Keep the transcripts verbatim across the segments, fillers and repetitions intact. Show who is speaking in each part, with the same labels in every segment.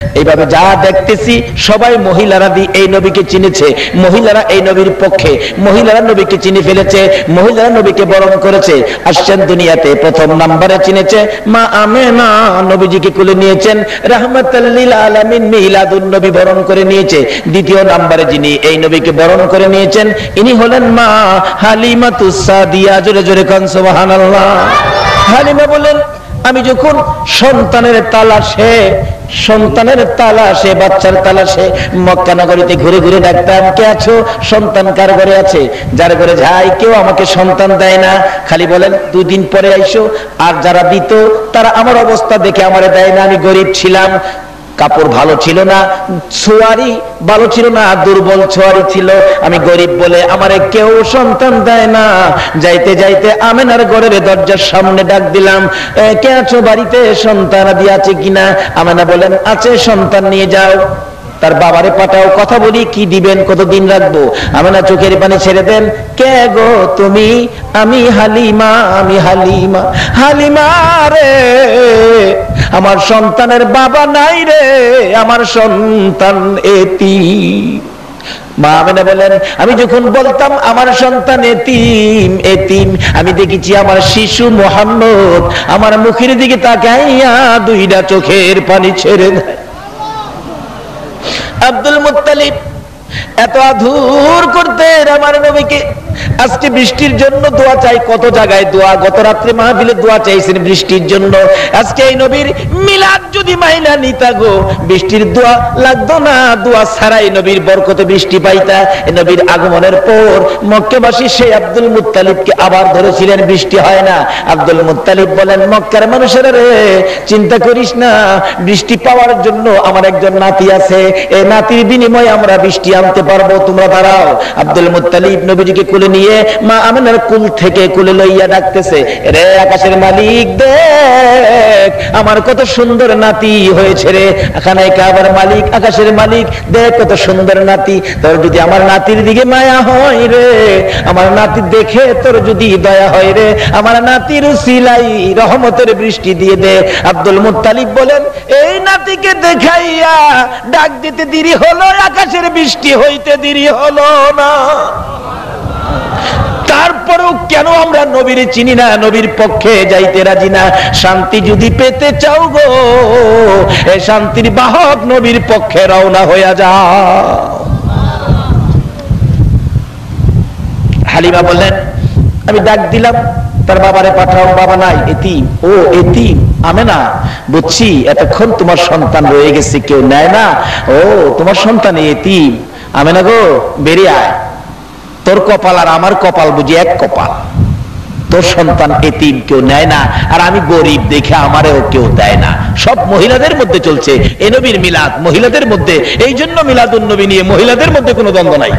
Speaker 1: এইভাবে যা দেখতেছি সবাই মহিলারা দি এই নবীকে চিনেছে, মহিলারা এই নবীর পক্ষে, মহিলারা নবীকে চিনে ফেলেছে, মহিলারা নবীকে বরণ করেছে। আসছেন দুনিয়াতে প্রথম নাম্বারে চিনেছে মা আমেনা, নবীজিকে কোলে নিয়েছেন, রাহমাতাল লিল আলামিন মিলাদুন নবী বরণ করে নিয়েছে। দ্বিতীয় নাম্বারে যিনি এই নবীকে বরণ করে নিয়েছেন ইনি হলেন মা হালিমাতুস সাদিয়া। জোরে জোরে কান সুবহানাল্লাহ। হালিমা বলেন আমি যখন সন্তানের তালাশে সন্তানের তালাশে বাচ্চার তালাশে মক্কা নগরীতে ঘুরে ঘুরে ডাকতাম, কে আছো, সন্তান কার ঘরে আছে? যার ঘরে যাই কেউ আমাকে সন্তান দেয় না, খালি বলেন দুই দিন পরে আইসো। আর যারা দিত তারা আমার অবস্থা দেখে আমারে দেয় না। আমি গরিব ছিলাম, কাপড় ভালো ছিল না, ছোয়ারি ভালো ছিল না, দুর্বল ছোয়ারি ছিল, আমি গরিব বলে আমারে কেউ সন্তান দেয় না। যাইতে যাইতে আমেনার ঘরের দরজার সামনে ডাক দিলাম, কে আছো বাড়িতে, সন্তান আদি আছে কিনা? আমেনা বলেন আছে, সন্তান নিয়ে যাও। তার বাবারে পাঠাও, কথা বলি কি দিবেন, কতদিন রাখবো? আমেনা চোখের পানি ছেড়ে দেন, কে গো তুমি? আমি হালিমা, আমি হালিমা। হালিমা রে আমার সন্তানের বাবা নাই রে, আমার সন্তান এতিম। মা আমেনা বলেন আমি যখন বলতাম আমার সন্তান এতিম এতিম, আমি দেখেছি আমার শিশু মুহাম্মদ আমার মুখের দিকে তাকাইয়া দুইটা চোখের পানি ছেড়ে দেয়। আব্দুল মুত্তালিব এত আদর করতেন আমার নবীকে। আজকে বৃষ্টির জন্য দোয়া চাই, কত জায়গায় দোয়া, গত রাত্রে মাহফিলে দোয়া চাইছেন বৃষ্টির জন্য। আজকে এই নবীর মিলাদ যদি মাইনা নিতা গো, বৃষ্টির দোয়া লাগতো না, দোয়া ছাড়াই নবীর বরকতে বৃষ্টি পাইতা। নবীর আগমনের পর মক্কাবাসী সেই আব্দুল মুত্তালিবকে আবার ধরেছিলেন, বৃষ্টি হয় না। আব্দুল মুত্তালিব বলেন মক্কার মানুষেরা রে চিন্তা করিস না, বৃষ্টি পাওয়ার জন্য আমার একজন নাতি আছে, এই নাতির বিনিময়ে আমরা বৃষ্টি আনতে পারবো, তোমরা দাঁড়াও। আব্দুল মুত্তালিব নবীজিকে কুলে নিয়ে মা আমেনার কুল থেকে কুলে লইয়া ডাকতেছে, রে আকাশের মালিক দেখ আমার কত সুন্দর নাতি হয়েছে রে, এখানে কাবার মালিক আকাশের মালিক দেখ কত সুন্দর নাতি, তোর যদি আমার নাতির দিকে মায়া হয় রে, আমার নাতি দেখে তোর যদি দয়া হয় রে, আমার নাতির উসিলাই রহমতের বৃষ্টি দিয়ে দে। আব্দুল মুত্তালিব বলেন এই নাতিকে দেখাইয়া ডাক দিতে দেরি হলো, আকাশের বৃষ্টি হইতে দেরি হলো না। তারপরেও কেন আমরা নবীর চিনি না, নবীর পক্ষে যাইতে রাজি না? শান্তি যদি পেতে চাও গো, এই শান্তির বাহক নবীর পক্ষে রওনা হইয়া যাও। হালিমা বললেন আমি ডাক দিলাম, তার বাবারে পাঠাও, বাবা নাই, এতিম। ও এতিম আমেনা, বুঝছি এতক্ষণ তোমার সন্তান রয়ে গেছে, কেউ নেয় না। ও তোমার সন্তান এতিম, আমেনা গো বেরিয়ে আয়, তোর কপাল আর আমার কপাল বুঝি এক কপাল, তোর সন্তান এতিম, কেউ নেয় না, আর আমি গরিব দেখে আমারেও কেউ দেয় না। সব মহিলাদের মধ্যে চলছে এ নবীর মিলাদ, মহিলাদের মধ্যে, এই জন্য মিলাদুন নবী নিয়ে মহিলাদের মধ্যে কোনো দ্বন্দ্ব নাই।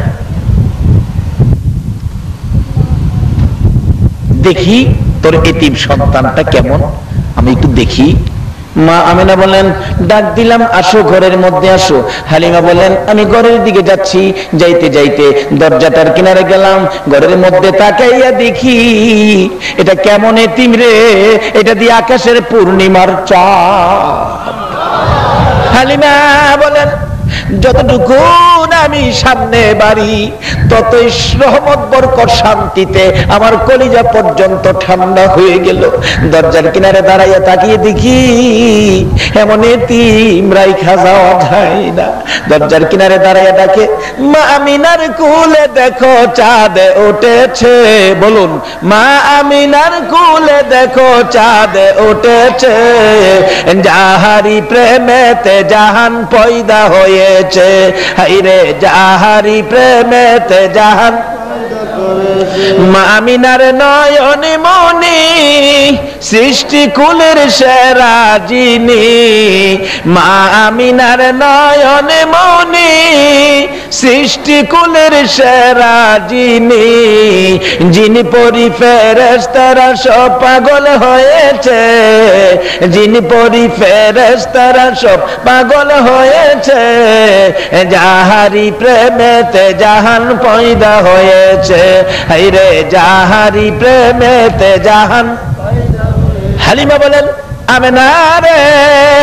Speaker 1: দেখি তোর এতিম সন্তানটা কেমন, আমি একটু দেখি। মা আমেনা বলেন ডাক দিলাম আসো, ঘরের মধ্যে আসো। হালিমা বলেন আমি ঘরের দিকে যাচ্ছি, যাইতে যাইতে দরজাটার কিনারে গেলাম, ঘরের মধ্যে তাকাইয়া দেখি এটা কেমন এতিম রে, এটা দিয়ে আকাশের পূর্ণিমার চাঁদ। হালিমা বলেন যতটুকু আমি সামনে বাড়ি ততই রহমত বরকত শান্তিতে আমার কলিজা পর্যন্ত ঠান্ডা হয়ে গেল। দরজার কিনারে দাঁড়াইয়া তাকিয়ে দেখি এমন এতিম রাইখা যাওয়া যায় না। দরজার কিনারে দাঁড়াইয়া ডাকে মা আমিনার কুলে দেখো চাঁদ উঠেছে, বলুন মা আমিনার কুলে দেখো চাঁদ উঠেছে, যাহারি প্রেমেতে জাহান পয়দা হয়েছে, হাইরে যাহারি প্রেমেতে জাহান। মা আমিনার নয়নে মনি সৃষ্টি কুলের সেরা যিনি, মা আমিনার নয়নে মনি সৃষ্টি কুলের সেরা যিনি, যিনি পরি ফেরেশতারা সব পাগল হয়েছে, যিনি পরি ফেরেশতারা সব পাগল হয়েছে, যাহারি প্রেমেতে জাহান পয়দা হয়েছে, হাইরে যাহারি প্রেমেতে জাহান। হালিমা বলেন আমেনা রে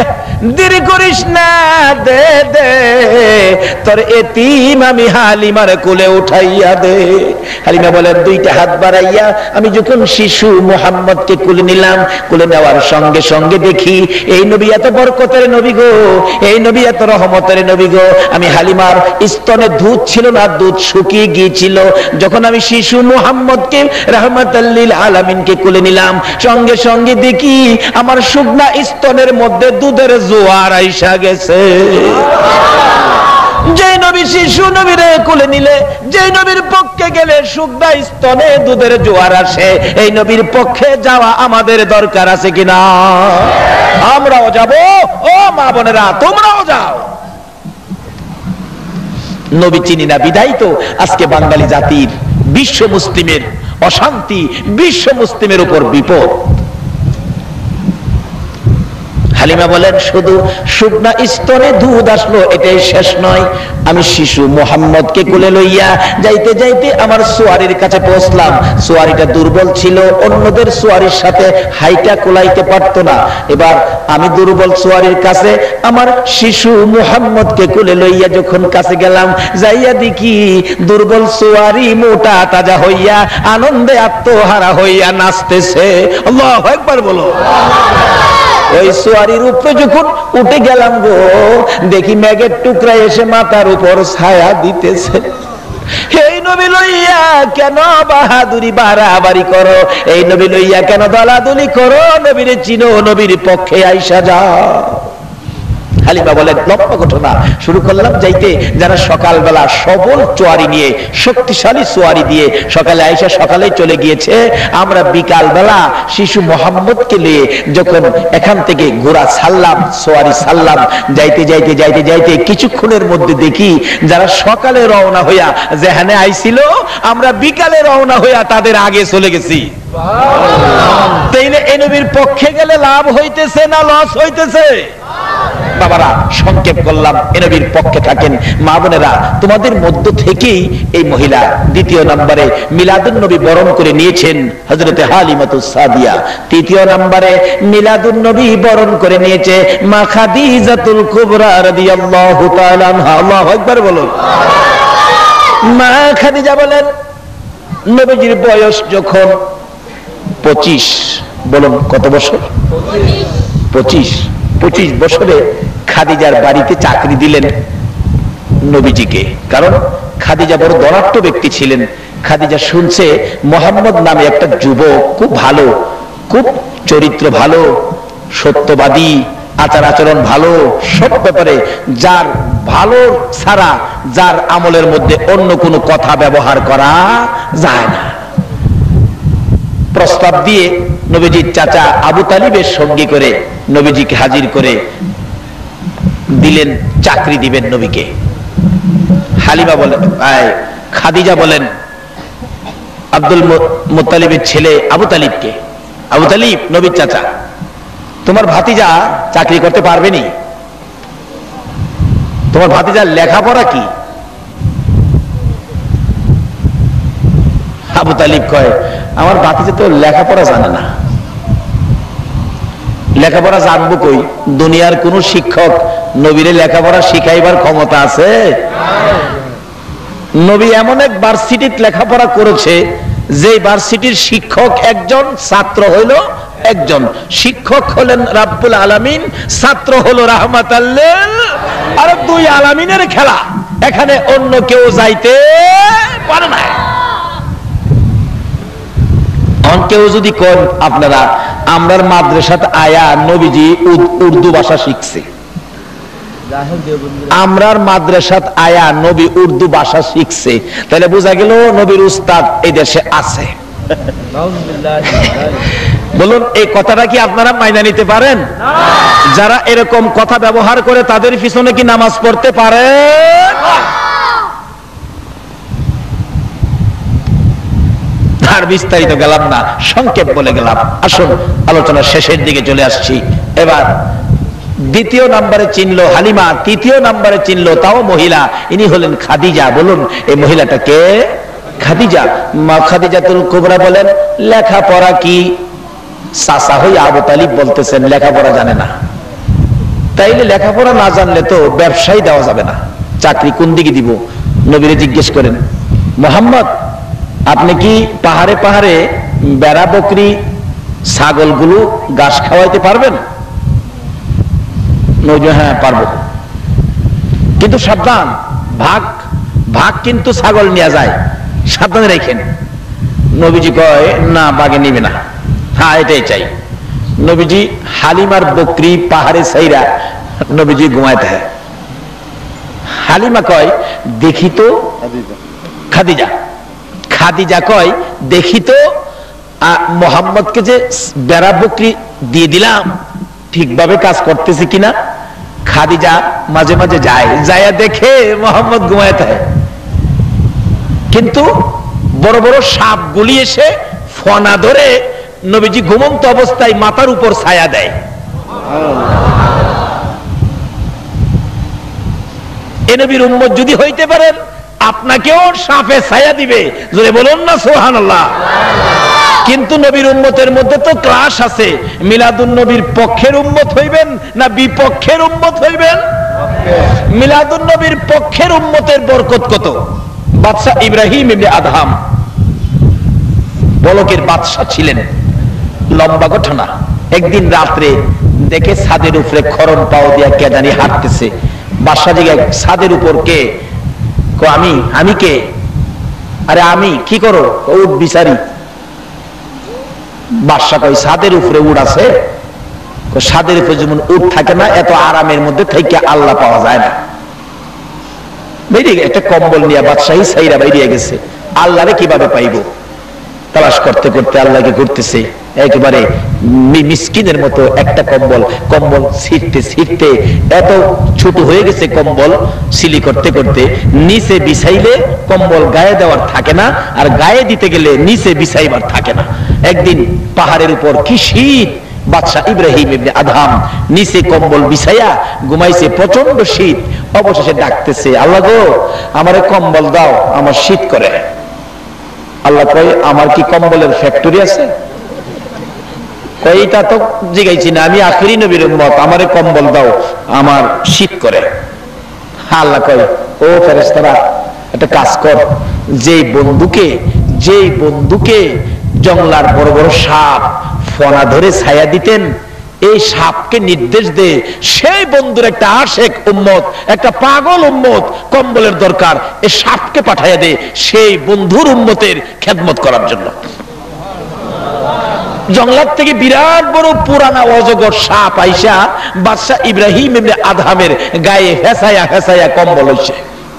Speaker 1: দেরি করিস না, দে দে তোর এতিম আমি হালিমার কোলে উঠাইয়া দে। হালিমা বলেন দুইটা হাত বাড়াইয়া আমি যখন শিশু মুহাম্মদকে কোলে নিলাম, কোলে নেওয়ার সঙ্গে সঙ্গে দেখি এই নবী এত বরকতের নবী গো, এই নবী এত রহমতের নবী গো। আমি হালিমার স্তনে দুধ ছিল না, দুধ শুকিয়ে গিয়েছিল। যখন আমি শিশু মুহাম্মদকে রাহমাতাল লিল আলামিনকে কোলে নিলাম, সঙ্গে সঙ্গে দেখি আমার শুকনা স্তনের মধ্যে দুধের জোয়ার আইসা গেছে। যে নবী শিশু নবীরে কোলে নিলে, যে নবীর পক্ষে গেলে শুকনা স্তনে দুধের জোয়ার আসে, এই নবীর পক্ষে যাওয়া আমাদের দরকার আছে কিনা? আমরাও যাব, ও মা বোনেরা তোমরাও যাও। নবী চিনি না বিদায় তো আজকে বাঙালি জাতির, বিশ্ব মুসলিমের অশান্তি, বিশ্ব মুসলিমের উপর বিপদ। হালিমা বলেন শুধু শুকনা স্তরে দুধ আসলো এটাই শেষ নয়, আমি শিশু মুহাম্মদকে কোলে লইয়া যাইতে যাইতে আমার সোয়ারির কাছে পৌঁছলাম। সোয়ারিটা দুর্বল ছিল, অন্যদের সোয়ারির সাথে হাইটা কোলাইতে পারতো না। এবার আমি দুর্বল সোয়ারির কাছে আমার শিশু মুহাম্মদকে কোলে লইয়া যখন কাছে গেলাম, যাইয়া দেখি দুর্বল সোয়ারি মোটা তাজা হইয়া আনন্দে আত্মহারা হইয়া নাচতেছে। আল্লাহু আকবার বলো। ওই সোয়ারির উপরে যখন উঠে গেলাম গো, দেখি মেঘের টুকরা এসে মাথার উপর ছায়া দিতেছে। এই নবী লইয়া কেন বাহাদুরি বাড়াবাড়ি করো, এই নবী লইয়া কেন দলাদলি করো, নবীরে চিনো, নবীর পক্ষে আইসা যাও। হালিমা বলেন লম্বা ঘটনা শুরু করলাম যাইতে, যারা সকালবেলা সবল চোয়ারি নিয়ে, শক্তিশালী চোয়ারি দিয়ে সকালে আইসা সকালে চলে গিয়েছে, আমরা বিকাল বেলা শিশু মোহাম্মদকে নিয়ে যখন এখান থেকে ঘোড়া ছাড়লাম, চোয়ারি ছাড়লাম, যাইতে যাইতে যাইতে যাইতে কিছুক্ষণের মধ্যে দেখি যারা সকালে রওনা হইয়া যেখানে আইছিল, আমরা বিকালে রওনা হইয়া তাদের আগে চলে গেছি। তাইলে এই নবীর পক্ষে গেলে লাভ হইতেছে না লস হইতেছে? বাবারা সংক্ষেপ করলাম, এ নবীর পক্ষে থাকেন। মা বোনেরা তোমাদের মধ্য থেকেই এই মহিলা দ্বিতীয় নম্বরে মিলাদুন নবী বরণ করে নিয়েছেন হযরতে হালিমাতুস সাদিয়া। তৃতীয় নম্বরে মিলাদুন নবী বরণ করে নিয়েছে মা খাদিজাতুল কুবরা রাদিয়াল্লাহু তাআলা আনহা। আল্লাহু আকবার বলুন। মা খাদিজা বলেন নবীজির বয়স যখন পঁচিশ, বলুন কত বছর? পঁচিশ। পঁচিশ বছরে খাদিজার বাড়িতে চাকরি দিলেন নবীজিকে, কারণ খাদিজা বড় ধনাঢ্য ব্যক্তি ছিলেন। খাদিজা শুনছে মোহাম্মদ নামে একটা যুবক খুব ভালো, খুব চরিত্র ভালো, সত্যবাদী, আচার আচরণ ভালো, সব ব্যাপারে যার ভালো ছাড়া যার আমলের মধ্যে অন্য কোনো কথা ব্যবহার করা যায় না। প্রস্তাব দিয়ে নবীজির চাচা আবু তালিবের সঙ্গী করে নবীজিকে হাজির করে দিলেন, চাকরি দিবেন নবীকে। হালিমা বলেন, খাদিজা বলেন আব্দুল মুত্তালিবের ছেলে আবু তালিবকে, আবু তালিব নবীর চাচা, তোমার ভাতিজা চাকরি করতে পারবে নি? তোমার ভাতিজার লেখাপড়া কি? আবু তালিব কয় আমার ভাতিজা তো লেখাপড়া জানে না। লেখাপড়া জানবো কই? দুনিয়ার কোন শিক্ষক নবীরে লেখাপড়া শিখাইবার ক্ষমতা আছে? নবী এমন এক ভার্সিটিতে লেখাপড়া করেছে যে ভার্সিটির শিক্ষক একজন, ছাত্র হইল একজন। শিক্ষক হলেন রাব্বুল আলামিন, ছাত্র হলো রাহমাতাল লিল, আর দুই আলামিনের খেলা, এখানে অন্য কেউ যাইতে পারে না। কেউ যদি কোন আপনারা আমরার মাদ্রাসাতে আয়া নবীজি উর্দু ভাষা শিখছে, আমরার মাদ্রাসাত আয়া নবী উর্দু ভাষা শিখছে, তাহলে বোঝা গেল নবীর উস্তাদ এই দেশে আছে। বলুন এই কথাটা কি আপনারা মাইনা নিতে পারেন? যারা এরকম কথা ব্যবহার করে তাদের পিছনে কি নামাজ পড়তে পারেন? আর বিস্তারিত গেলাম না, সংক্ষেপ বলে গেলাম। আসুন আলোচনা শেষের দিকে চলে আসছি। এবার দ্বিতীয় নম্বরে চিনলো হালিমা, তৃতীয় নম্বরে চিনলো তাও মহিলা, ইনি হলেন খাদিজা। বলুন এই মহিলাটা কে? খাদিজা। মা খাদিজাতুল কুবরা বলেন লেখাপড়া কি? চাচা হই আবু তালিব বলতেছেন লেখাপড়া জানে না। তাইলে লেখাপড়া না জানলে তো ব্যবসায় দেওয়া যাবে না, চাকরি কোন দিকে দিব? নবীরে জিজ্ঞেস করেন, মোহাম্মদ আপনি কি পাহাড়ে পাহাড়ে বেড়া বকরি ছাগলগুলো ঘাস খাওয়াইতে পারবেন? নবী, হ্যাঁ পারবো, কিন্তু সাবধান, ভাগ ভাগ কিন্তু ছাগল নিয়ে যায়, সাবধানে রেখেন। নবীজি কয়, না বাগে নিবে না, হ্যাঁ এটাই চাই। নবীজি হালিমার বকরি পাহাড়ে ছাইরা নবীজি ঘুমাইতে হয়। হালিমা কয়, দেখি তো, খাদিজা খাদিজা কয়, দেখি তো মোহাম্মদকে যে বেড়া বকরি দিয়ে দিলাম ঠিকভাবে কাজ করতেছে কিনা। খাদিজা মাঝে মাঝে যায়, যায় দেখে মোহাম্মদ ঘুমাইতে হয়, কিন্তু বড় বড় সাপগুলি এসে ফনা ধরে নবীজি ঘুমন্ত অবস্থায় মাথার উপর ছায়া দেয়। এ নবীর উম্মত যদি হইতে পারেন, আপনাকেও সাপে ছায়া দিবে, যদি বলুন না সুবহানাল্লাহ। কিন্তু নবীর উম্মতের মধ্যে তো ক্লাস আছে, মিলাদুন নবীর পক্ষের উম্মত হইবেন না বিপক্ষের উম্মত হইবেন? মিলাদুন নবীর পক্ষের উম্মতের বরকত কত। বাদশাহ ইব্রাহিম ইবনে আদহাম বলকের বাদশাহ ছিলেন, লম্বা ঘটনা। একদিন রাত্রে দেখে ছাদের উপরে খরম পাও দিয়া কে জানি হাঁটতেছে। বাদশাহ জিজ্ঞাসা, ছাদের উপর কে? আমি। আমি কে? আরে আমি। কি করো? উঠ বিচারি। বাদশাহ কই, ছাদের উপরে উঠ আছে? ছাদের উপরে যেমন উঠ থাকে না, এত আরামের মধ্যে থেকে আল্লাহ পাওয়া যায় না। একটা কম্বল নিয়ে বাদশাহী সাইরা বাইরে গেছে, আল্লাহরে কিভাবে পাইব? তালাশ করতে করতে আল্লাহকে করতেছে, একেবারে মিসকিনের মতো একটা কম্বল কম্বল ছিঁড়তে ছিঁড়তে এত ছোট হয়ে গেছে কম্বল, সিলি করতে করতে নিচে বিছাইলে কম্বল গায়ে দেওয়ার থাকে না, আর গায়ে দিতে গেলে নিচে বিছাইবার থাকে না। একদিন পাহাড়ের উপর কি শীত, বাদশাহ ইব্রাহিম ইবনে আদহাম নিচে কম্বল বিছাইয়া ঘুমাইছে, প্রচন্ড শীত। অবশেষে ডাকতেছে, আল্লাহ গো আমারে কম্বল দাও, আমার শীত করে। আল্লাহ কয়, আমার কি কম্বলের ফ্যাক্টরি আছে? কয়টা তো জিগাইছি না, আমি আখিরি নবীর উম্মত, আমারে কম্বল দাও, আমার শীত করে। আল্লাহ কয়, ও ফেরেশতারা একটা কাজ কর, যেই বন্ধুকে যেই বন্ধুকে জঙ্গলার বড় বড় সাপ ফনা ধরে ছায়া দিতেন, এই সাপকে নির্দেশ দে, সেই বন্ধুর একটা আশেক উম্মত, একটা পাগল উম্মত কম্বলের দরকার, এই সাপকে পাঠাইয়া দে সেই বন্ধুর উম্মতের খেদমত করার জন্য। জঙ্গলার থেকে বিরাট বড় পুরানা অজগর সাপ আইসা বাদশাহ ইব্রাহিম ইবনে আদহামের গায়ে হেসায়া হেসায়া কম্বল হইছে।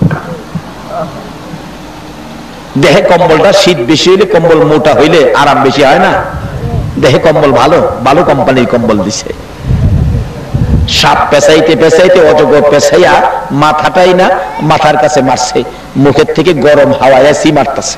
Speaker 1: দেহে কম্বলটা শীত বেশি হইলে, কম্বল মোটা হইলে আরাম বেশি হয় না। দেহে কম্বল ভালো ভালো কোম্পানির কম্বল দিছে। সাপ পেঁচাইতে পেঁচাইতে অজগর পেঁচাইয়া মাথাটাই না মাথার কাছে মারছে, মুখের থেকে গরম হাওয়া এসি মারতেছে।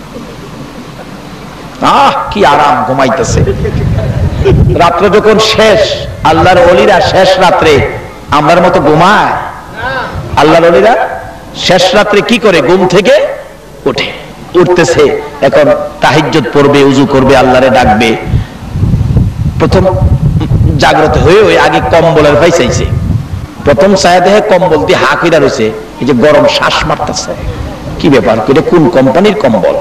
Speaker 1: আহ কি আরাম, ঘুমাইতেছে। রাত্র যখন শেষ, আল্লাহর ওলিরা শেষ রাত্রে আমরার মতো ঘুমায়? আল্লাহর ওলিরা শেষ রাত্রে কি করে? ঘুম থেকে উঠে, উঠতেছে, এখন তাহাজ্জুদ পড়বে, উজু করবে, আল্লাহরে ডাকবে। প্রথম জাগ্রত হয়ে ওই আগে কম্বলের ভাই চাইছে, প্রথম ছায়া দেহে কম্বল দিয়ে হা কইরা রয়েছে, এই যে গরম শ্বাস মারতেছে। কি ব্যাপার, এটা কোন কোম্পানির কম্বল?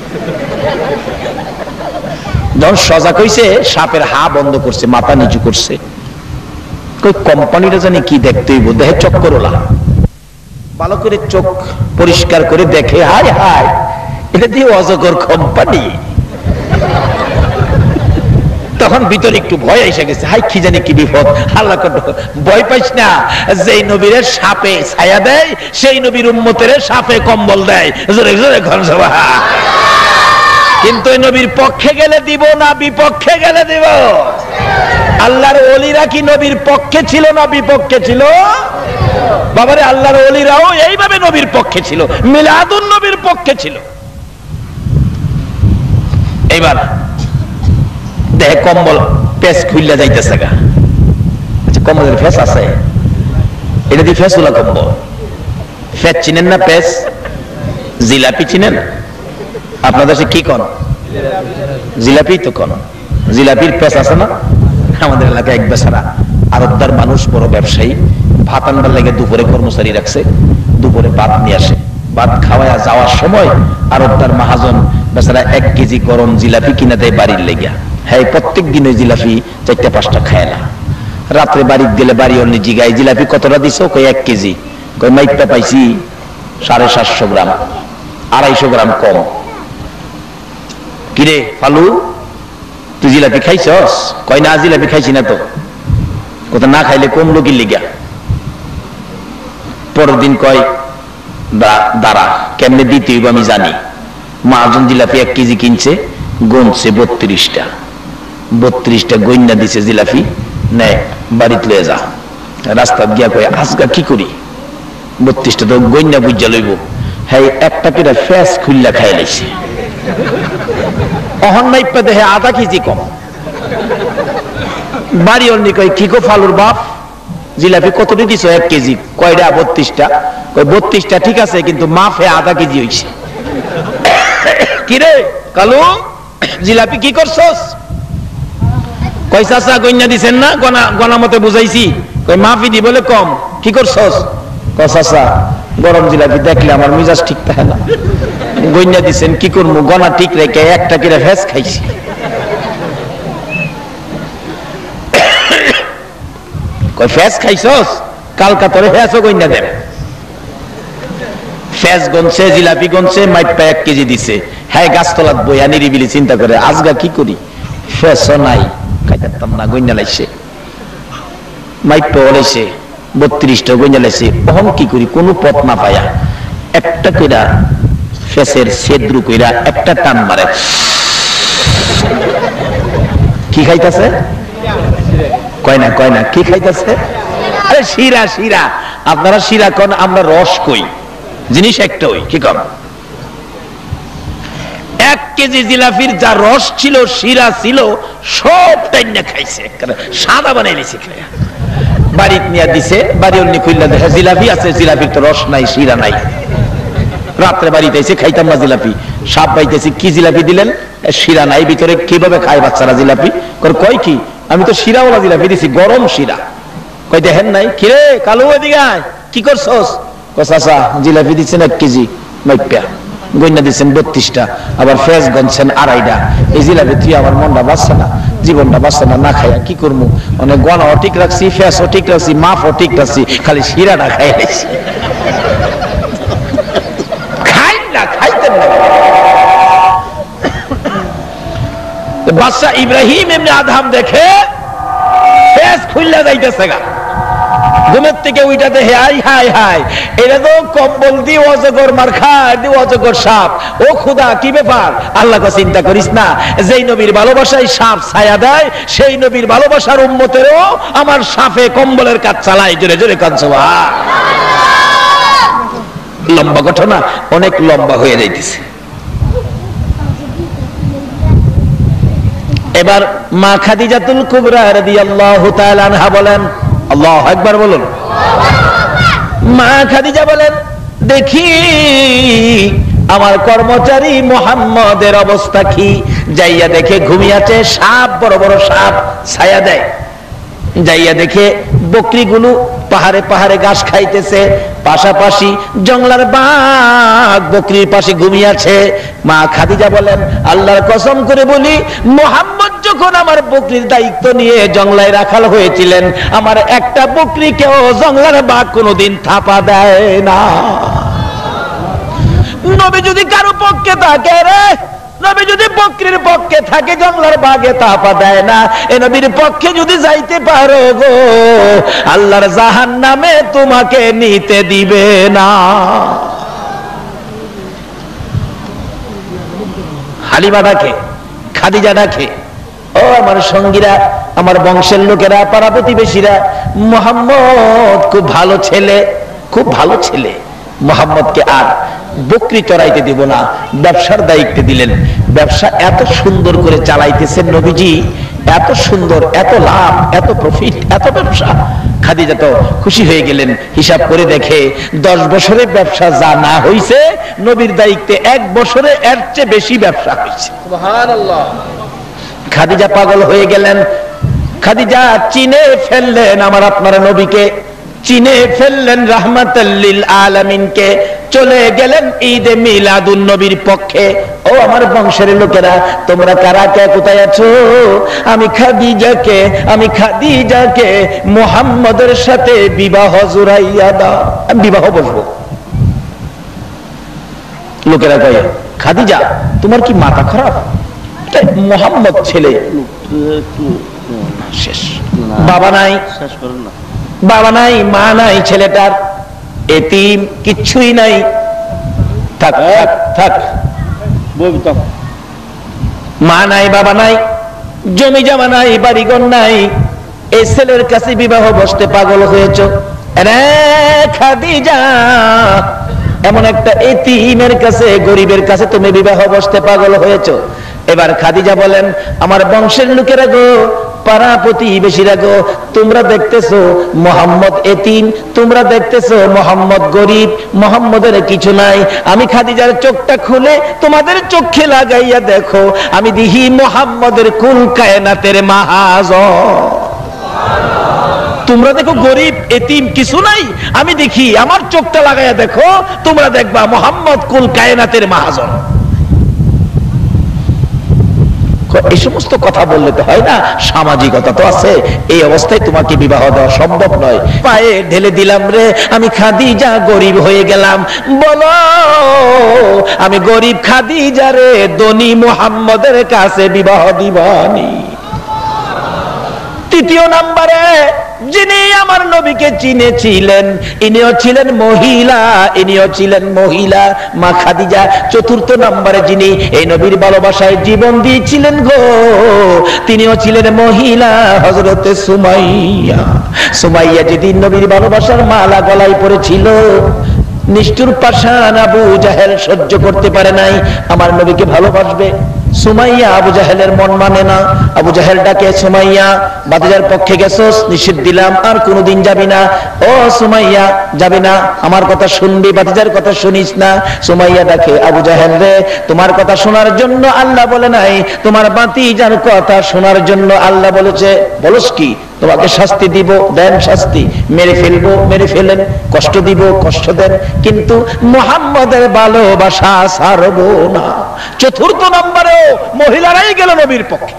Speaker 1: যখন সজাগ হইছে, সাপের হা বন্ধ করছে, মাথা নিচু করছে। কই কোম্পানিটা জানি কি দেখতে হইব, দেহে চক্কর ওলা। ভালো করে চোখ পরিষ্কার করে দেখে, হায় হায়, এটা দিয়ে অজগর কোম্পানি। তখন ভিতরে একটু ভয় এসে গেছে, হাই কি জানি কি বিপদ। আল্লাহ ভয় পাইস না, যেই নবীর সাপে ছায়া দেয় সেই নবীর উম্মতের সাপে কম্বল দেয়। জোরে জোরে ঘর সভা। কিন্তু এই নবীর পক্ষে গেলে দিব না বিপক্ষে গেলে দিব? আল্লাহর ওলিরা কি নবীর পক্ষে ছিল না বিপক্ষে ছিল? বাবারে, আল্লাহর ওলিরাও এইভাবে নবীর পক্ষে ছিল, মিলাদুন নবীর পক্ষে ছিল। এইবার দেহে কম্বল পেস খুললা যাইতেছে গা। আচ্ছা, কম্বলের ফেস আছে, এটা দিয়ে ফেসুলা কম্বল। ফেস চিনেন না? পেস জিলাপি চিনেন? আপনাদের সে কি কোন জিলাপি তো কোন জিলাপির পেস আছে না? আমাদের এলাকায় এক বেচারা আরবদার মানুষ, বড় ব্যবসায়ী, ভাত আনবার লাগে দুপুরে কর্মচারী রাখছে, দুপুরে ভাত নিয়ে আসে। ভাত খাওয়া যাওয়ার সময় আরবদার মহাজন বেচারা এক কেজি গরম জিলাপি কিনা দেয় বাড়ির লেগিয়া। হ্যাঁ, প্রত্যেক দিন ওই জিলাপি চারটা পাঁচটা খায় না। রাত্রে বাড়ির গেলে বাড়ি অন্য জিগায়, জিলাপি কতটা দিছ? কই এক কেজি। কই মাইকটা পাইছি সাড়ে সাতশো গ্রাম, আড়াইশো গ্রাম কম। কিরে ফালু, তুই জিলাপি খাইছস? কয় না, জিলাপি খাইছি না তো। কোথা না খাইলে কমলো কি লিগা? পরের দিন কয় দাঁড়া, কেমনে দিতে হইব আমি জানি। মহাজন জিলাপি এক কেজি কিনছে, গনছে বত্রিশটা, বত্রিশটা গইনা দিছে জিলাপি, নেয় বাড়িতে লয়ে যা। রাস্তা গিয়া কয় আজকা কি করি, বত্রিশটা তো গইনা বুঝা লইব। হ্যাঁ, একটা করে ফ্যাস খুললা খাই লাইছে। অহন মাইপা দেখে আধা কেজি কম। বাড়ি অন্য কয় কি গো ফালুর বাপ, জিলাপি কতটি দিছ? এক কেজি। কয়টা? বত্রিশটা। কয় বত্রিশটা ঠিক আছে, কিন্তু মাফে আধা কেজি হইছে। কিরে কালু, জিলাপি কি করছস? কয় চাচা গইনা দিছেন না, গনা গনা মতে বুঝাইছি। কয় মাফি দি বলে কম, কি করছস? কয় চাচা গরম জিলাপি দেখলে আমার মিজাজ ঠিক থাকে না, গইনা দিছেন কি করবো, গনা ঠিক রেখে একটা কিরে ফেস খাইছি। কয় ফেস খাইছস? কালকা তোরে ফেসও গইনা দেন। ফেস গনছে, জিলাপি গনছে, মাইপা এক কেজি দিছে। হ্যাঁ, গাছতলাত বইয়া নিরিবিলি চিন্তা করে আজগা কি করি, ফেসও নাই, খাইতাম না, গইনা লাইছে। মাইপা ওলাইছে বত্রিশটা গইনা লাইছে। অহম কি করি, কোনো পথ না পায়া একটা কইরা ফেসের ছেদ্রু কইরা একটা টান মারে। কি খাইতাছে? কয় না, কয় না, কি খাইতাছে? আরে শিরা, শিরা। আপনারা শিরা কোন, আমরা রস কই, জিনিস একটা ওই কি কম। এক কেজি জিলাপির যা রস ছিল, শিরা ছিল, সব টাইনা খাইছে, সাদা বানাই নিছে খাইয়া। বাড়িতে নিয়ে দিছে, বাড়ি অন্য খুললা দেখে জিলাপি আছে, জিলাপির তো রস নাই, শিরা নাই। রাত্রে বাড়িতে এসে খাইতাম না জিলাপি, সাপ পাইতেছি, কি জিলাপি দিলেন? শিরা নাই ভিতরে, কিভাবে খায় বাচ্চারা জিলাপি? কয় কি, আমি তো শিরাওয়ালা জিলাপি দিছি, গরম শিরা। কই দেখেন নাই? কিরে কালু, এদিকে আয়, কি করছস? কয় চাচা জিলাপি দিচ্ছেন এক কেজি, মাইপা গইনা দিচ্ছেন বত্রিশটা, আবার ফেস গনছেন আড়াইটা। এই জিলাপি তুই আমার মনটা বাঁচছে না, জীবনটা বাঁচছে না, না খাইয়া কি করবো? অনেক গনাও ঠিক রাখছি, ফেসও ঠিক রাখছি, মাফও ঠিক রাখছি, খালি শিরাটা খাই রাখছি। খাই না, খাইতেন না। বাদশা ইব্রাহিম এমনি আধাম দেখে ফেস খুললা যাইতেছে গা, ঘুমের থেকে উইটা দেখে হাই হাই হাই, এটা তো কম্বল দিয়ে অজগর মার খায়, দিয়ে অজগর সাপ। ও খুদা, কি ব্যাপার? আল্লাহ কে চিন্তা করিস না, যেই নবীর ভালোবাসায় সাপ ছায়া দেয়, সেই নবীর ভালোবাসার উম্মতেরও আমার সাপে কম্বলের কাজ চালায়। জোরে জোরে কাজ। লম্বা ঘটনা, অনেক লম্বা হয়ে যাইতেছে। এবার মা খাদিজাতুল কুবরা রাদিয়াল্লাহু তাআলা আনহা বলেন, আল্লাহু আকবার বলুন। মা খাদিজা বলেন, দেখি আমার কর্মচারী মুহাম্মদের অবস্থা কি। যাইয়া দেখে ঘুমিয়েছে, সাপ, বড় বড় সাপ ছায়া দেয়। যাইয়া দেখে বকরিগুলো পাহাড়ে পাহাড়ে ঘাস খাইতেছে, পাশাপাশি জঙ্গলার বাঘ বকরির পাশে ঘুমিয়েছে। মা খাদিজা বলেন, আল্লাহর কসম করে বলি, মুহাম্মদ যখন আমার বকরির দায়িত্ব নিয়ে জঙ্গলায় রাখাল হয়েছিলেন, আমার একটা বকরিকেও জঙ্গলার বাঘ কোনোদিন থাপা দেয় না। নবী যদি কারো পক্ষে থাকে রে, নবী যদি বকরির পক্ষে থাকে, জঙ্গলার বাঘে থাপা দেয় না। এ নবীর পক্ষে যদি যাইতে পারো গো, আল্লাহর জাহান্নামে তোমাকে নিতে দিবে না। হালিমা ডাকে, খাদিজা ডাকে, ও আমার সঙ্গীরা, আমার বংশের লোকেরা, পাড়া প্রতিবেশীরা, মুহাম্মদ খুব ভালো ছেলে, খুব ভালো ছেলে। মুহাম্মদকে আর বকরি চড়াইতে দিব না, ব্যবসার দায়িত্ব দিলেন। ব্যবসা এত সুন্দর করে চালাইতেছেন নবীজি, এত সুন্দর, এত লাভ, এত প্রফিট, এত ব্যবসা। খাদিজা তো খুশি হয়ে গেলেন। হিসাব করে দেখে দশ বছরের ব্যবসা যা না হইছে, নবীর দায়িত্বে এক বছরে এর চেয়ে বেশি ব্যবসা হয়েছে। সুবহানাল্লাহ। খাদিজা পাগল হয়ে গেলেন। খাদিজা চিনে ফেললেন আমার আপনার নবীকে, চিনে ফেললেন রাহমাতাল লিল আলামিনকে, চলে গেলেন ঈদে মিলাদুন নবীর পক্ষে। ও আমার বংশের লোকেরা, তোমরা কারা কে কোথায় আছো? আমি খাদিজাকে আমি খাদিজাকে মুহাম্মদের সাথে বিবাহ জুড়াইয়া দাও। আমি বিবাহ বলবো। লোকেরা কয়, খাদিজা তোমার কি মাথা খারাপ? মুহাম্মদ ছেলে, শেষ। বাবা নাই, বাবা নাই, মা নাই, ছেলেটার এতিম, কিচ্ছুই নাই। থাক থাক থাক, মা নাই, বাবা নাই, জমি জমা নাই, বাড়িঘর নাই, এই ছেলের কাছে বিবাহ বসতে পাগল হয়েছ? রে খাদিজা, এমন একটা এতিমের কাছে, গরিবের কাছে তুমি বিবাহ বসতে পাগল হয়েছ? এবার খাদিজা বলেন, আমার বংশের লোকেরা গো, পাড়া প্রতিবেশীরা গো, তোমরা দেখতেছো মুহাম্মদ এতিম, তোমরা দেখতেছো মুহাম্মদ গরিব, মুহাম্মদের কিছু নাই। আমি খাদিজার চোখটা খুলে তোমাদের চোখে লাগাইয়া দেখো, আমি দেখি মুহাম্মদের কুল কায়নাতের মাহাজন। তোমরা দেখো গরিব এতিম কিছু নাই, আমি দেখি, আমার চোখটা লাগাইয়া দেখো, তোমরা দেখবা মুহাম্মদ কুল কায়নাতের মাহাজন। এই সমস্ত কথা বললে তো হয় না, সামাজিকতা তো আছে। এই অবস্থায় তোমাকে বিবাহ দেওয়া সম্ভব নয়। পায়ে ঢেলে দিলাম রে, আমি খাদিজা গরিব হয়ে গেলাম। বলো, আমি গরিব খাদিজা রে ধনী মুহাম্মদের কাছে বিবাহ দিবানি। তৃতীয় নম্বরে যিনি আমার নবীকে চিনেছিলেন, ইনিও ছিলেন মহিলা, ইনিও ছিলেন মহিলা, মা খাদিজা। চতুর্থ নম্বরে যিনি এই নবীর ভালোবাসায় জীবন দিয়েছিলেন গো, তিনিও ছিলেন মহিলা, হযরতে সুমাইয়া। সুমাইয়া যেদিন নবীর ভালোবাসার মালা গলায় পড়েছিল, নিষ্ঠুর পাষাণ আবু জাহেল সহ্য করতে পারে নাই আমার নবীকে ভালোবাসবে। সুমাইয়া আবু জাহেলের মন মানে না। আবু জাহেল ডাকে, সুমাইয়া বাতিজার পক্ষে গেছস, নিষেধ দিলাম, আর কোনোদিন যাবি না। ও সুমাইয়া, যাবি না, আমার কথা শুনবি, বাতিজার কথা শুনিস না। সুমাইয়া ডাকে, আবু জাহেল রে, তোমার কথা শোনার জন্য আল্লাহ বলে নাই, তোমার বাতিজার কথা শোনার জন্য আল্লাহ বলেছে। বলস কি? তোমাকে শাস্তি দিব, দেন শাস্তি, মেরে ফেলবো, মেরে ফেলেন, কষ্ট দিব, কষ্ট দেন, কিন্তু মুহাম্মদের ভালোবাসা ছাড়বো না। চতুর্থ নম্বরে মহিলারাই গেল নবীর পক্ষে।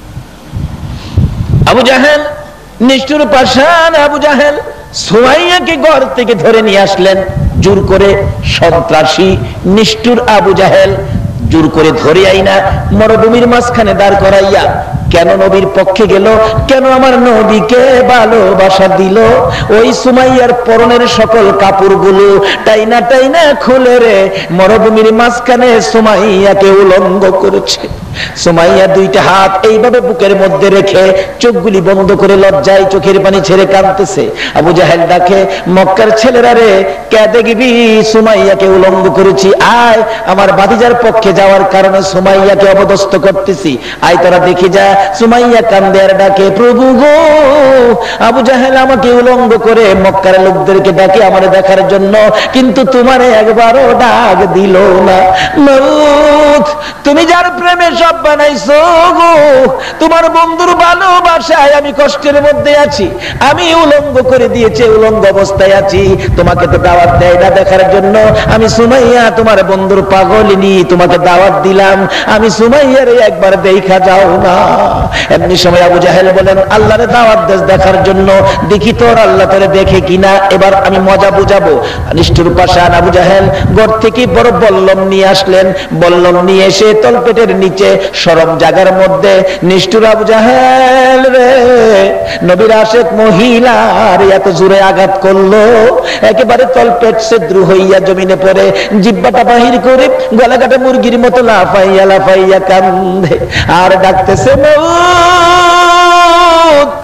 Speaker 1: আবু জাহেল, নিষ্ঠুর পাষাণ আবু জাহেল সুমাইয়াকে ঘর থেকে ধরে নিয়ে আসলেন জোর করে। সন্ত্রাসী নিষ্ঠুর আবু জাহেল জোর করে ধরে আইনা মরুভূমির মাঝখানে দাঁড় করাইয়া কেন নবীর পক্ষে গেল? কেন আমার নবীকে ভালোবাসা দিল? ওই সুমাইয়ার পরনের সকল কাপড়গুলো টাইনা টাইনা খুলে রে মরুভূমির মাঝখানে সুমাইয়াকে উলঙ্গ করেছে। সুমাইয়া দুইটা হাত এইভাবে বুকের মধ্যে রেখে চোখগুলি বন্ধ করে লজ্জায় চোখের পানি ছেড়ে কাঁদতেছে। আবু জাহেল ডাকে, মক্কার ছেলেরা রে, কে দেখবি সুমাইয়াকে উলঙ্গ করেছি, আয় আমার ভাতিজার পক্ষে যাওয়ার কারণে সুমাইয়াকে অপদস্থ করতেছি, আয় তোরা দেখি যা। সুমাইয়া কান্দে আর ডাকে, প্রভু গো, আবু জাহেল আমাকে উলঙ্গ করে মক্কার লোকদেরকে ডাকে আমারে দেখার জন্য, কিন্তু তোমারে একবারও ডাক দিল না। মাউত, তুমি যার প্রেমে সব বানাইছো গো, তোমার বন্ধুর ভালোবাসায় আমি কষ্টের মধ্যে আছি, আমি উলঙ্গ করে দিয়েছি, উলঙ্গ অবস্থায় আছি, তোমাকে তো দাওয়াত দেয় না দেখার জন্য। আমি সুমাইয়া তোমার বন্ধুর পাগলিনী, তোমাকে দাওয়াত দিলাম, আমি সুমাইয়ার একবার দেখা যাও না। এমনি সময় আবু জাহেল বলেন, আল্লাহরে দাওয়াত দেশ দেখার জন্য, দেখি তোর আল্লাহ তোরে দেখে কিনা, এবার আমি মজা বুঝাবো। নিষ্ঠুর পাষাণ আবু জাহেল ঘর থেকে বড় বল্লম নিয়ে আসলেন। বল্লম নিয়ে এসে তলপেটের নিচে সরম জায়গার মধ্যে নিষ্ঠুর আবু জাহেল রে নবীর আশেক মহিলার এত জোরে আঘাত করলো, একেবারে তলপেট ছিদ্র হইয়া জমিনে পড়ে জিহ্বাটা বাহির করে গলা কাটা মুরগির মতো লাফাইয়া লাফাইয়া কান্দে আর ডাকতেছে, মৌত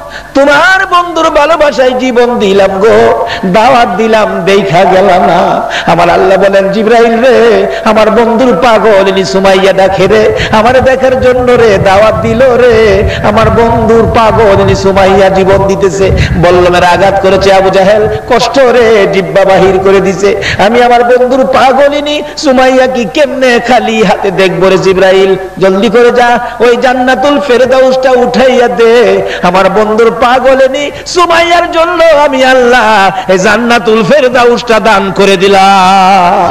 Speaker 1: তোমার বন্ধুর ভালোবাসায় জীবন দিলাম গো, দাওয়াত দিলাম, দেখা গেল না। আমার আল্লাহ বলেন, জিবরাইল রে, আমার বন্ধুর পাগলিনী সুমাইয়া ডাকে রে, আমার দেখার জন্য রে, দাওয়াত দিল রে, আমার বন্ধুর পাগলিনী সুমাইয়া জীবন দিতেছে। বল্লমের আঘাত করেছে আবু জাহেল, কষ্ট রে জিব্বা বাহির করে দিছে। আমি আমার বন্ধুর পাগলিনী সুমাইয়া কি কেমনে খালি হাতে দেখবো রে জিবরাইল, জলদি করে যা, ওই জান্নাতুল ফেরদাউসটা উঠাইয়া দে। আমার বন্ধুর পাগলিনী সুমাইয়ার জন্য আমি আল্লাহ এই জান্নাতুল ফেরদাউসটা দান করে দিলাম।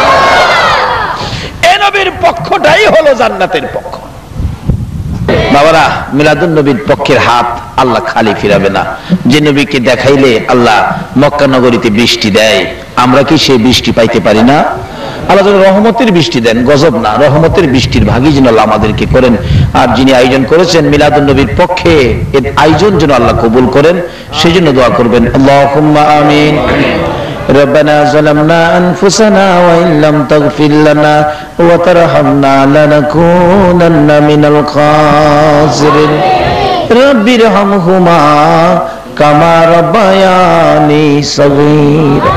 Speaker 1: এই নবীর পক্ষটাই হলো জান্নাতের পক্ষ। বাবারা, মিলাদুন নবীর পক্ষের হাত আল্লাহ খালি ফিরাবে না। যে নবীকে দেখাইলে আল্লাহ মক্কা নগরীতে বৃষ্টি দেয়, আমরা কি সেই বৃষ্টি পাইতে পারি না? আল্লাহ যেন রহমতের বৃষ্টি দেন, গজব না, রহমতের বৃষ্টির ভাগী যেন আল্লাহ আমাদেরকে করেন। আর যিনি আয়োজন করেছেন মিলাদুন নবীর পক্ষে, এর আয়োজন যেন আল্লাহ কবুল করেন, সেই জন্য দোয়া করবেন। আল্লাহুম্মা আমিন। ربنا ظلمنا أنفسنا وإن لم تغفر لنا وترحمنا لنكونن من الخاسرين رب ارحمهما كما ربياني صغيرا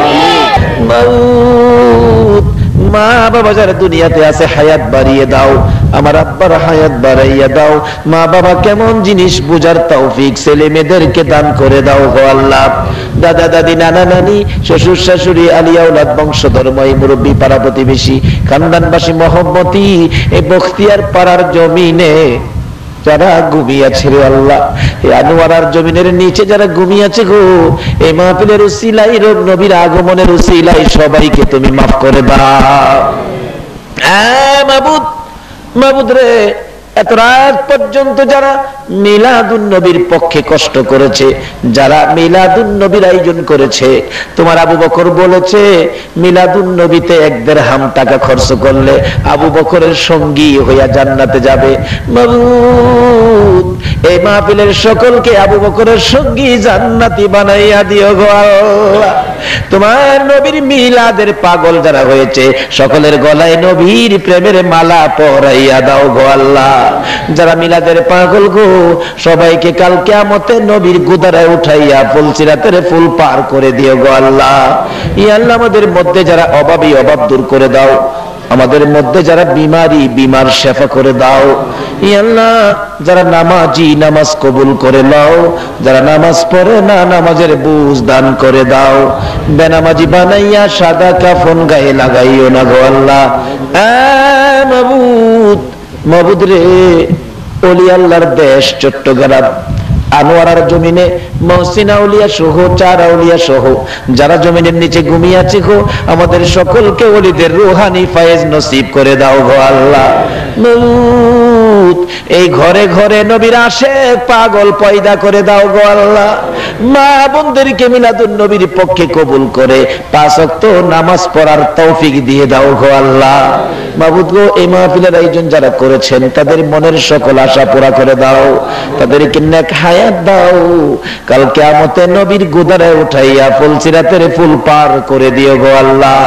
Speaker 1: মা বাবা যারা দুনিয়াতে আছে হায়াত বাড়িয়ে দাও, আমার আব্বার হায়াত বাড়াইয়া দাও। মা বাবা কেমন জিনিস বুঝার তৌফিক ছেলে মেয়েদেরকে দান করে দাও গো আল্লাহ। দাদা দাদি নানা নানি শ্বশুর শাশুড়ি আলিয়া ওলাদ বংশধর ময় মুরব্বী পাড়া প্রতিবেশী খানদানবাসী মহব্বতী এই বখতিয়ার পাড়ার জমিনে যারা ঘুমিয়েছে রে আল্লাহ, এই আনোয়ারার জমিনের নিচে যারা ঘুমিয়েছে গো, এই মাহফিলের উসিলাই রব নবীর আগমনের উসিলাই সবাইকে তুমি মাফ করে দাও। হ্যাঁ মাবুদ, মাবুদ রে, এত রাত পর্যন্ত যারা মিলাদুন নবীর পক্ষে কষ্ট করেছে, যারা মিলাদুন নবীর আয়োজন করেছে, তোমার আবু বকর বলেছে মিলাদুন নবীতে এক দিরহাম টাকা খরচ করলে আবু বকরের সঙ্গী হইয়া জান্নাতে যাবে। মাবুদ, এই মাহফিলের সকলকে আবু বকরের সঙ্গী জান্নাতি বানাইয়া দিও গো আল্লাহ। তোমার নবীর মিলাদের পাগল যারা হয়েছে সকলের গলায় নবীর প্রেমের মালা পরাইয়া দাও গো আল্লাহ। যারা মিলাদের পাগল গো, সবাইকে কাল কিয়ামতে নবীর গুদারায় উঠাইয়া ফুলসিরাতের ফুল পার করে দিও গো আল্লাহ। ইয়া আল্লাহ, আমাদের মধ্যে যারা অভাবী অভাব দূর করে দাও, আমাদের মধ্যে যারা বিমারি বিমার শেফা করে দাও। ইয়া আল্লাহ, যারা নামাজি নামাজ কবুল করে নাও, যারা নামাজ পড়ে না নামাজের বুঝ দান করে দাও। বেনামাজি বানাইয়া সাদা কাফন গায়ে লাগাইও না গো আল্লাহ। মাবুদ, মাবুদ রে, ওলি আল্লাহর দেশ চট্টগ্রাম আনোয়ারার জমিনে মহসিন আউলিয়া সহ চার আউলিয়া সহ যারা জমিনের নিচে ঘুমিয়ে আছে গো, আমাদের সকলকে ওলিদের রুহানি ফায়েজ নসিব করে দাও গো আল্লাহ। এই ঘরে ঘরে নবীর আশেক পাগল পয়দা করে দাও গো আল্লাহ। মা বোনদেরকে মিলাদুন নবীর পক্ষে কবুল করে পাঁচ ওয়াক্ত নামাজ পড়ার তৌফিক দিয়ে দাও গো আল্লাহ। মাবুদ গো, এই মাহফিলের আয়োজন যারা করেছেন তাদের মনের সকল আশা পুরা করে দাও, তাদেরকে নেক হায়াত দাও, কাল কিয়ামতে নবীর গুদারে উঠাইয়া ফুলসিরাতের ফুল পার করে দিও গো আল্লাহ।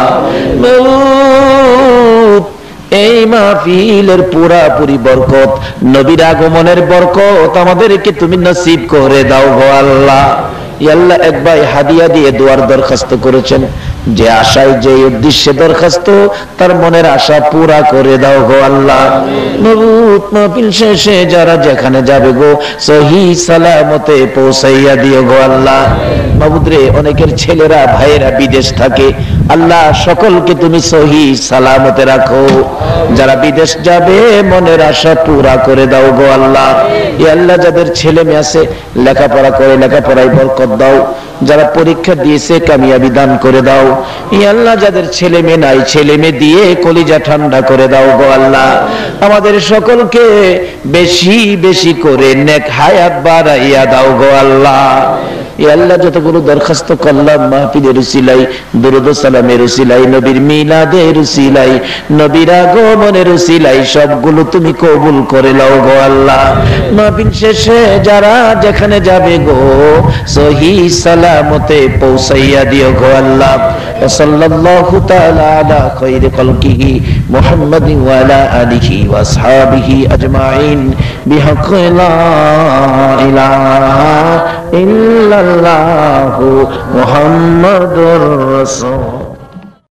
Speaker 1: এই মাহফিলের পুরাপুরি বরকত, নবীর আগমনের বরকত আমাদেরকে তুমি নসিব করে দাও গো আল্লাহ। ইয়া আল্লাহ, এক ভাই হাদিয়া দিয়ে দোয়ার দরখাস্ত করেছেন, যে আশায় যে উদ্দেশ্যে দরখাস্ত তার মনের আশা পুরা করে দাও গো আল্লাহ। মাবুদ, মাহফিল শেষে যারা যেখানে যাবে গো সহি সালামতে পৌঁছাইয়া দিও গো আল্লাহ। মাবুদ রে, অনেকের ছেলেরা ভাইয়েরা বিদেশ থাকে, আল্লাহ সকলকে তুমি সহি সালামতে রাখো। যারা বিদেশ যাবে মনের আশা পুরা করে দাও গো আল্লাহ। ইয়া আল্লাহ, যাদের ছেলে মেয়ে আছে লেখাপড়া করে লেখাপড়ায় বরকত দাও, যারা পরীক্ষা দিয়েছে কামিয়াবি দান করে দাও। ইয়া আল্লাহ, যাদের ছেলে মেয়ে নাই ছেলে মেয়ে দিয়ে কলিজা ঠান্ডা করে দাও গো আল্লাহ। আমাদের সকলকে বেশি বেশি করে নেক হায়াত বাড়াইয়া দাও গো আল্লাহ। ইয়া আল্লাহ, যতগুলো দরখাস্ত করলাম মাহফিলের উসিলাই, দুরূদ ও সালামের উসিলাই, নবীর মিলাদের উসিলাই, নবীর আগমনের উসিলাই, সবগুলো তুমি কবুল করে নাও গো আল্লাহ। মাহফিল শেষে যারা যেখানে যাবে গো সহি সালামতে পৌঁছাইয়া দিও গো আল্লাহ। ওয়া সাল্লাল্লাহু তাআলা আলা খায়রি খালকিহি মুহাম্মাদিন ওয়া আলা আলিহি ওয়া আসহাবিহি আজমাইন বিহাক্কি লা ইলাহা ইল্লাল্লাহু মুহাম্মাদুর রাসূল।